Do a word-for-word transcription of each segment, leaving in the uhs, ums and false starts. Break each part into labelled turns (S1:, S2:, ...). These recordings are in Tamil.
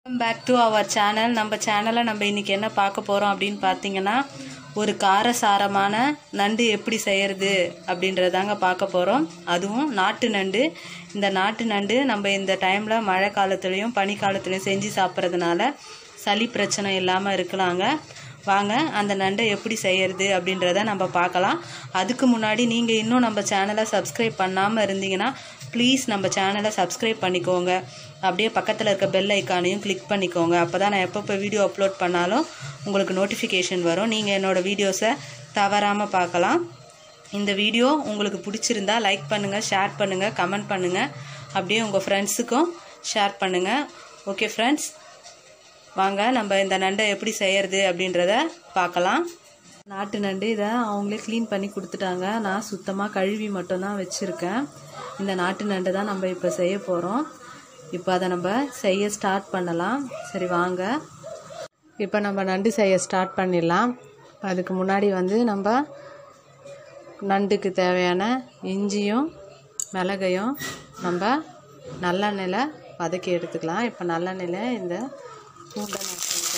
S1: Welcome back to our channel. நம்ம சேனலை நம்ம இன்னைக்கு என்ன பார்க்க போகிறோம் அப்படின்னு பார்த்தீங்கன்னா, ஒரு காரசாரமான நண்டு எப்படி செய்கிறது அப்படின்றதாங்க பார்க்க போகிறோம். அதுவும் நாட்டு நண்டு. இந்த நாட்டு நண்டு நம்ம இந்த டைமில் மழை காலத்துலேயும் பனி காலத்துலேயும் செஞ்சு சாப்பிட்றதுனால சளி பிரச்சனை இல்லாமல் இருக்கலாங்க. வாங்க அந்த நண்டை எப்படி செய்கிறது அப்படின்றத நம்ம பார்க்கலாம். அதுக்கு முன்னாடி நீங்கள் இன்னும் நம்ம சேனலை சப்ஸ்கிரைப் பண்ணாமல் இருந்தீங்கன்னா ப்ளீஸ் நம்ம சேனலை சப்ஸ்கிரைப் பண்ணிக்கோங்க. அப்படியே பக்கத்தில் இருக்க பெல் ஐக்கானையும் கிளிக் பண்ணிக்கோங்க. அப்போ தான் நான் எப்பப்போ வீடியோ அப்லோட் பண்ணாலும் உங்களுக்கு நோட்டிஃபிகேஷன் வரும். நீங்கள் என்னோடய வீடியோஸை தவறாமல் பார்க்கலாம். இந்த வீடியோ உங்களுக்கு பிடிச்சிருந்தா லைக் பண்ணுங்கள், ஷேர் பண்ணுங்கள், கமெண்ட் பண்ணுங்கள். அப்படியே உங்கள் ஃப்ரெண்ட்ஸுக்கும் ஷேர் பண்ணுங்கள். ஓகே ஃப்ரெண்ட்ஸ், வாங்க நம்ம இந்த நண்டை எப்படி செய்கிறது அப்படின்றத பார்க்கலாம். நாட்டு நண்டு இதை அவங்களே க்ளீன் பண்ணி கொடுத்துட்டாங்க. நான் சுத்தமாக கழுவி மட்டும்தான் வச்சுருக்கேன். இந்த நாட்டு நண்டு தான் நம்ம இப்போ செய்ய போகிறோம். இப்போ அதை நம்ம செய்ய ஸ்டார்ட் பண்ணலாம். சரி வாங்க, இப்போ நம்ம நண்டு செய்ய ஸ்டார்ட் பண்ணிடலாம். அதுக்கு முன்னாடி வந்து நம்ம நண்டுக்கு தேவையான இஞ்சியும் மிளகையும் நம்ம நல்லெண்ணெயில் வதக்கி எடுத்துக்கலாம். இப்போ நல்லெண்ணெயில் இந்த பூண்டை நான் செஞ்சேன்.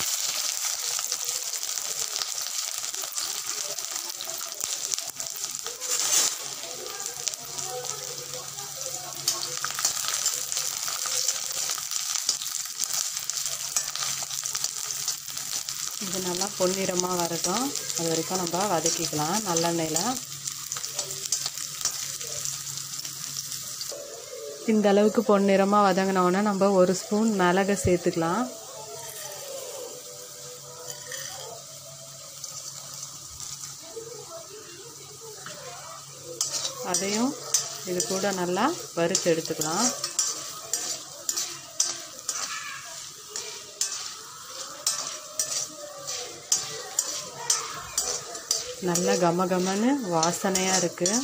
S1: இது நல்லா பொன்னிறமாக வரட்டும், அது வரைக்கும் நம்ம வதக்கிக்கலாம் நல்லெண்ணெயில். இந்த அளவுக்கு பொன்னிறமாக வதங்கினோடனே நம்ம ஒரு ஸ்பூன் மிளகை சேர்த்துக்கலாம். அதையும் இது கூட நல்லா வறுத்து எடுத்துக்கலாம். நல்ல கம கமன்னு வாசனையாக இருக்குது.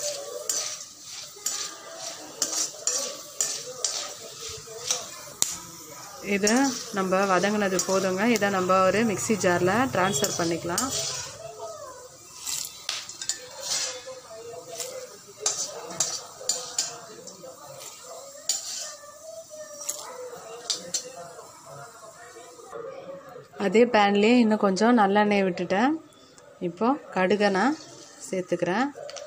S1: இது நம்ம வதங்கினது போதுங்க. இதை நம்ம ஒரு மிக்சி ஜாரில் ட்ரான்ஸ்ஃபர் பண்ணிக்கலாம். அதே பேன்லேயே இன்னும் கொஞ்சம் நல்லெண்ணெய் விட்டுட்டேன். இப்போது கடுகை நான் சேர்த்துக்கிறேன்.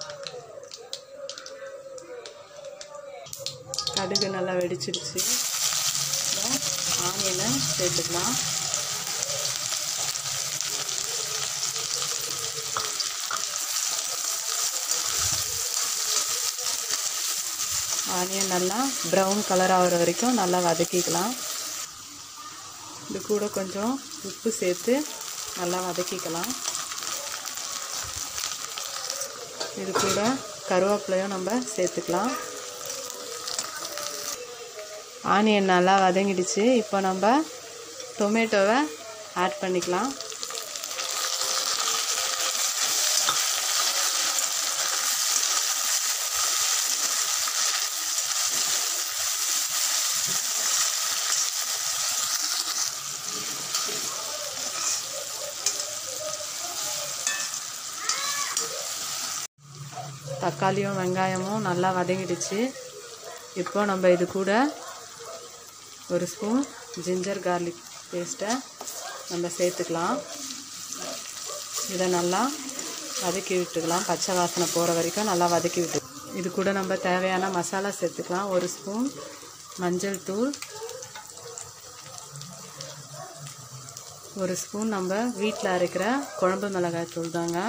S1: கடுகு நல்லா வெடிச்சிடுச்சு. ஆனியனை சேர்த்துக்கலாம். ஆனியன் நல்லா ப்ரௌன் கலர் ஆகிற வரைக்கும் நல்லா வதக்கிக்கலாம். இது கூட கொஞ்சம் உப்பு சேர்த்து நல்லா வதக்கிக்கலாம். இது கூட கருவேப்பிலையும் நம்ம சேர்த்துக்கலாம். ஆனியன் நல்லா வதங்கிடுச்சு. இப்போ நம்ம டொமேட்டோவை ஆட் பண்ணிக்கலாம். தக்காளியும் வெங்காயமும் நல்லா வதங்கிடுச்சு. இப்போ நம்ம இது கூட ஒரு ஸ்பூன் ஜிஞ்சர் கார்லிக் பேஸ்ட்டை நம்ம சேர்த்துக்கலாம். இதை நல்லா வதக்கி விட்டுக்கலாம். பச்சை வாசனை போகிற வரைக்கும் நல்லா வதக்கி விட்டு இது கூட நம்ம தேவையான மசாலா சேர்த்துக்கலாம். ஒரு ஸ்பூன் மஞ்சள் தூள், ஒரு ஸ்பூன் நம்ம வீட்டில் அரைக்கிற குழம்பு மிளகாய் தூள் தாங்க,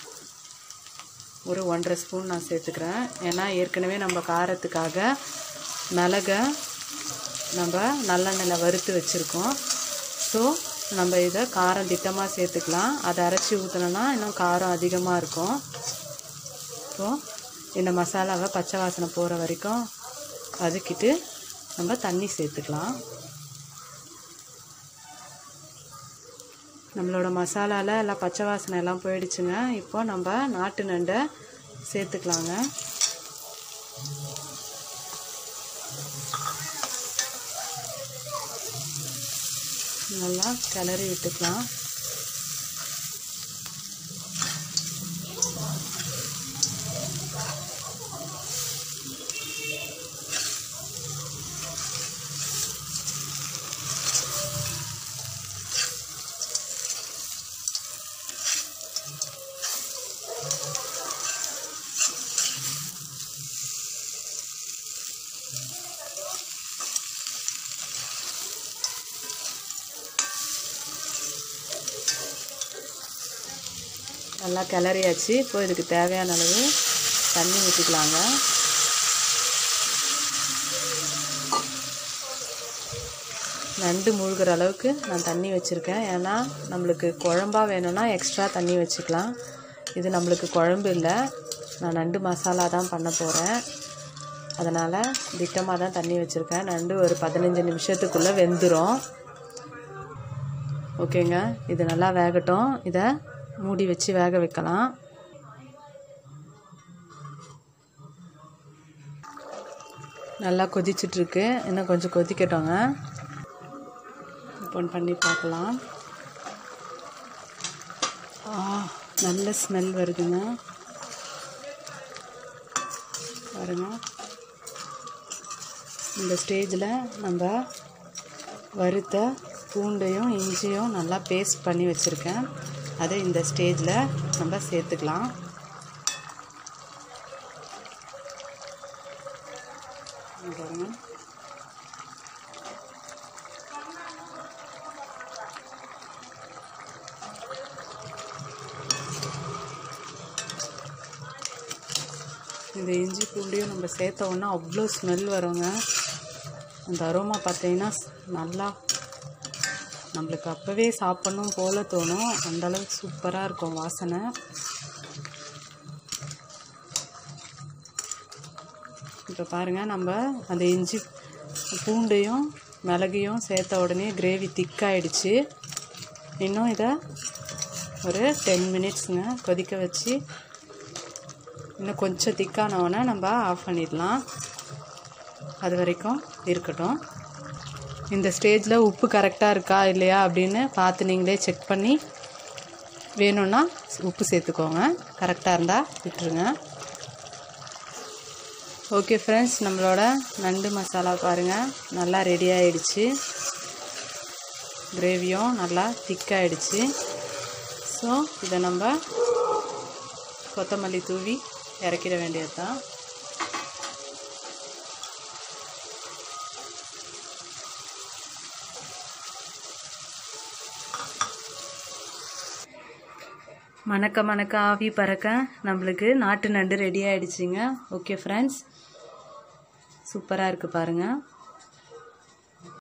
S1: ஒரு ஒன்றரை ஸ்பூன் நான் சேர்த்துக்கிறேன். ஏன்னா ஏற்கனவே நம்ம காரத்துக்காக மிளகை நம்ம நல்லெண்ணெயில் வறுத்து வச்சுருக்கோம். ஸோ நம்ம இதை காரம் திட்டமாக சேர்த்துக்கலாம். அதை அரைச்சி ஊற்றினோன்னா இன்னும் காரம் அதிகமாக இருக்கும். ஸோ இந்த மசாலாவை பச்சை வாசனை போகிற வரைக்கும் வதக்கிட்டு நம்ம தண்ணி சேர்த்துக்கலாம். நம்மளோட மசாலாவில் எல்லாம் பச்சை வாசனை எல்லாம் போயிடுச்சுங்க. இப்போ நம்ம நாட்டு நண்டை சேர்த்துக்கலாங்க. நல்லா கிளறி விட்டுக்கலாம். நல்லா கிளறியாச்சு. இப்போ இதுக்கு தேவையான அளவு தண்ணி ஊற்றிக்கலாங்க. நண்டு மூழ்கிற அளவுக்கு நான் தண்ணி வச்சுருக்கேன். ஏன்னா நம்மளுக்கு குழம்பா வேணும்னா எக்ஸ்ட்ரா தண்ணி வச்சுக்கலாம். இது நம்மளுக்கு குழம்பு இல்லை, நான் நண்டு மசாலா தான் பண்ண போகிறேன். அதனால் திட்டமாக தான் தண்ணி வச்சுருக்கேன். நண்டு ஒரு பதினஞ்சு நிமிஷத்துக்குள்ளே வெந்துடும். ஓகேங்க, இது நல்லா வேகட்டும். இதை மூடி வச்சு வேக வைக்கலாம். நல்லா கொதிச்சிட்ருக்கு. இன்னும் கொஞ்சம் கொதிக்கட்டோங்க. ஓப்பன் பண்ணி பார்க்கலாம். ஆ, நல்ல ஸ்மெல் வருதுங்க. பாருங்க, இந்த ஸ்டேஜில் நம்ம வறுத்த பூண்டையும் இஞ்சியும் நல்லா பேஸ்ட் பண்ணி வச்சுருக்கேன். அதை இந்த ஸ்டேஜில் நம்ம சேர்த்துக்கலாம். பாருங்க, இந்த இஞ்சி பூண்டையும் நம்ம சேர்த்த உடனே அவ்வளோ ஸ்மெல் வருங்க. அந்த அரோமா பார்த்தீங்கன்னா நல்லா நம்மளுக்கு அப்போவே சாப்பிட்ணும் போல் தோணும். அந்தளவுக்கு சூப்பராக இருக்கும் வாசனை. இப்போ பாருங்கள், நம்ம அந்த இஞ்சி பூண்டையும் மிளகையும் சேர்த்த உடனே கிரேவி திக்காயிடுச்சு. இன்னும் இதை ஒரு டென் மினிட்ஸுங்க கொதிக்க வச்சு இன்னும் கொஞ்சம் திக்கானவுடனே நம்ம ஆஃப் பண்ணிடலாம். அது வரைக்கும் இருக்கட்டும். இந்த ஸ்டேஜில் உப்பு கரெக்டாக இருக்கா இல்லையா அப்படின்னு பார்த்து நீங்களே செக் பண்ணி வேணும்னா உப்பு சேர்த்துக்கோங்க. கரெக்டாக இருந்தால் விட்டுருங்க. ஓகே ஃப்ரெண்ட்ஸ், நம்மளோட நண்டு மசாலா பாருங்கள் நல்லா ரெடி ஆகிடுச்சு. கிரேவியும் நல்லா திக்காகிடுச்சு. ஸோ இதை நம்ம கொத்தமல்லி தூவி இறக்கிட வேண்டியது தான். மணக்க மணக்க ஆவி பறக்க நம்மளுக்கு நாட்டு நண்டு ரெடி ஆகிடுச்சிங்க. ஓகே ஃப்ரெண்ட்ஸ், சூப்பராக இருக்குது பாருங்கள்.